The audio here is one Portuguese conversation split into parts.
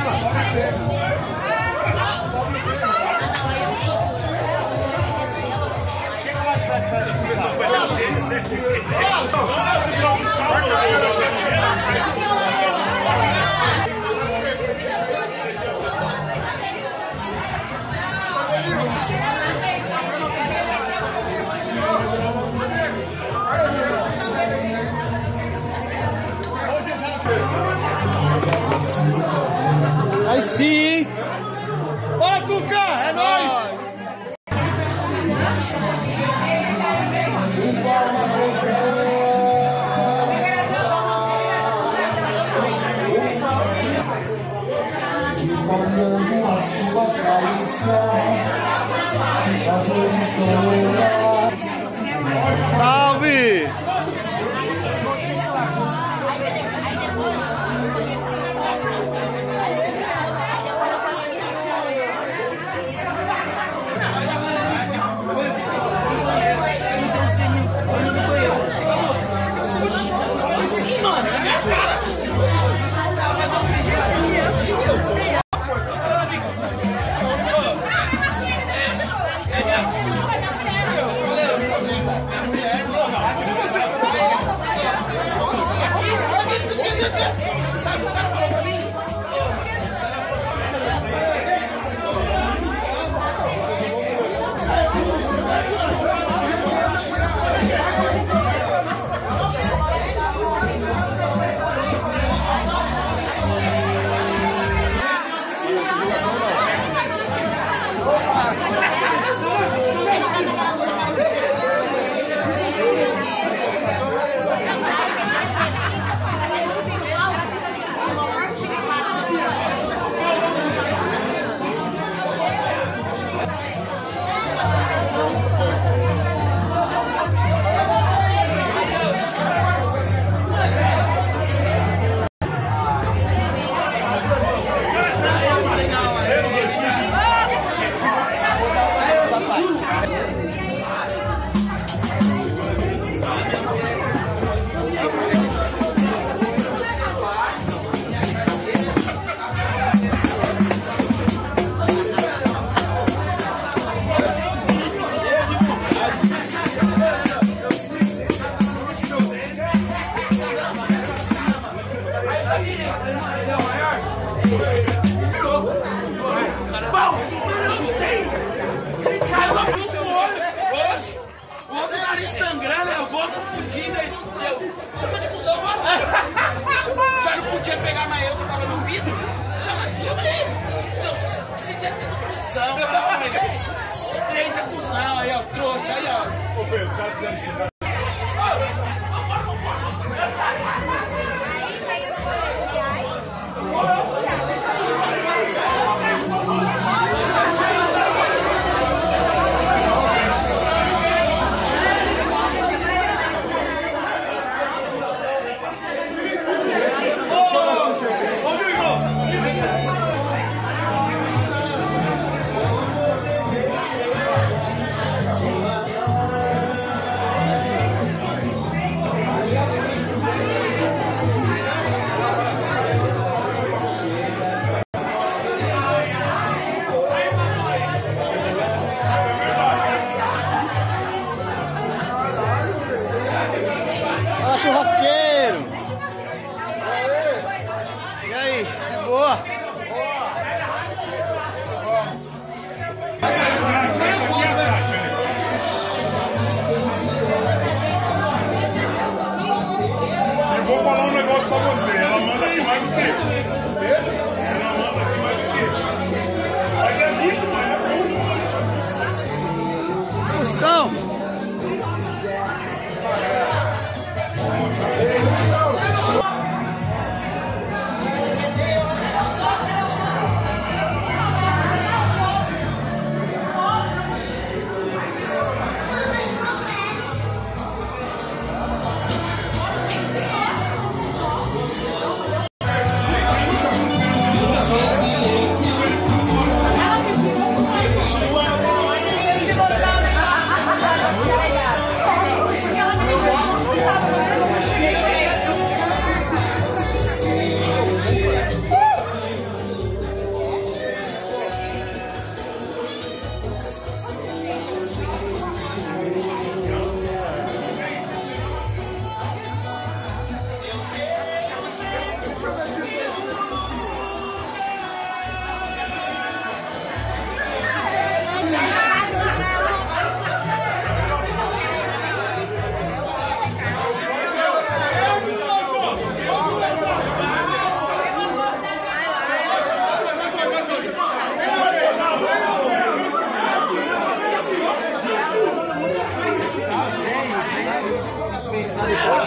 Aí sim! Bora, Tuca! É nóis! Faltando as tuas carícias, as noites são. Salve! Assim, mano, na minha cara. Sabe o cara falou pra mim? Sangrando, a boca fudida e eu chama de cuzão agora. Já não podia pegar mais eu que tava no vidro. Chama ele. Vocês é tudo cuzão, esses três é cuzão, aí ó, trouxa, aí ó. Ô Pedro, os caras fizeram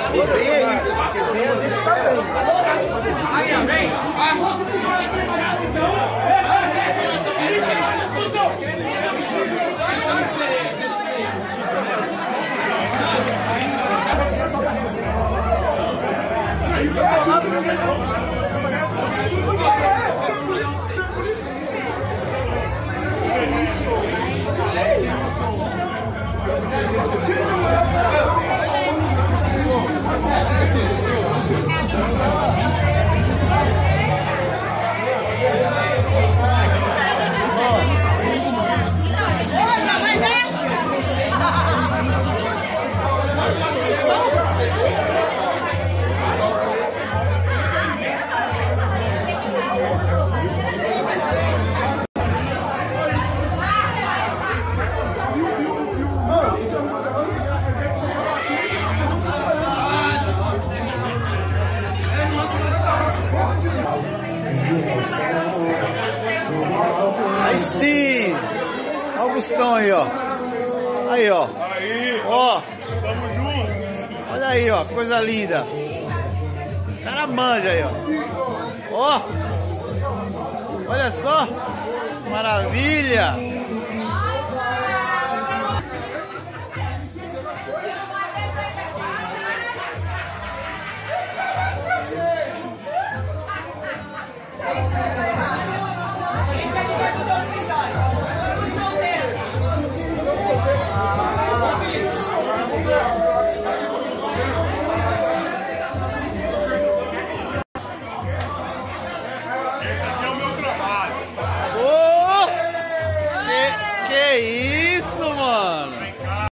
Aí sim! Olha o Augustão aí, ó. Aí, ó. Ó. Olha aí, ó. Coisa linda. O cara manja aí, ó. Ó. Olha só. Maravilha.